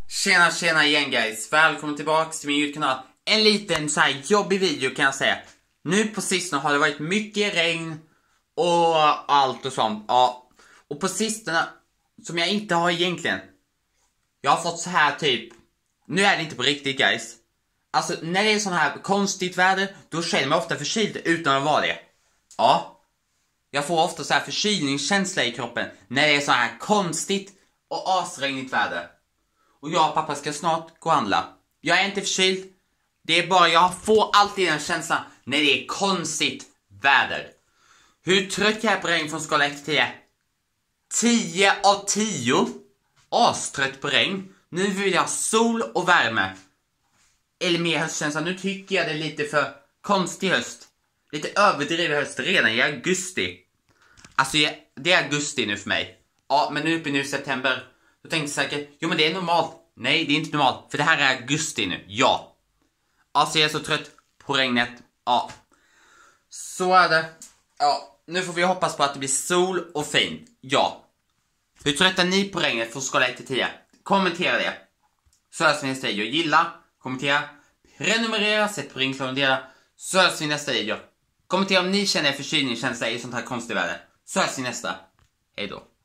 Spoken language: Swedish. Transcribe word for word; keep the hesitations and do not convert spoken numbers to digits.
Tjena tjena igen guys, välkommen tillbaka till min YouTube-kanal. En liten så här jobbig video kan jag säga. Nu på sistone har det varit mycket regn och allt och sånt. Ja. Och på sistone, som jag inte har egentligen, jag har fått så här typ, nu är det inte på riktigt guys. Alltså när det är sån här konstigt väder, då känner jag mig ofta förkyld utan att vara det. Ja. Jag får ofta så här förkylningskänsla i kroppen när det är så här konstigt och asregnigt väder. Och jag och pappa ska snart gå och handla. Jag är inte förkyld. Det är bara jag får alltid den känslan när det är konstigt väder. Hur trött jag är på regn från skala ett till tio? tio av tio. Astrött på regn. Nu vill jag ha sol och värme. Eller mer höstkänsla. Nu tycker jag det är lite för konstig höst. Lite överdriven höst redan i augusti. Alltså det är augusti nu för mig. Ja, men nu uppe nu i september. Då tänkte jag säkert, jo men det är normalt. Nej, det är inte normalt. För det här är augusti nu, ja. Alltså jag är så trött på regnet. Ja. Så är det. Ja, nu får vi hoppas på att det blir sol och fint. Ja. Hur trött är ni på regnet från skala ett till tio? Kommentera det. Så hörs vi nästa video. Gilla, kommentera, prenumerera, sätt på ringklockan och dela. Så hörs vi nästa video. Kommentera om ni känner förkylningskänsla i sånt här konstigt väder. Så hörs vi nästa. Hej då.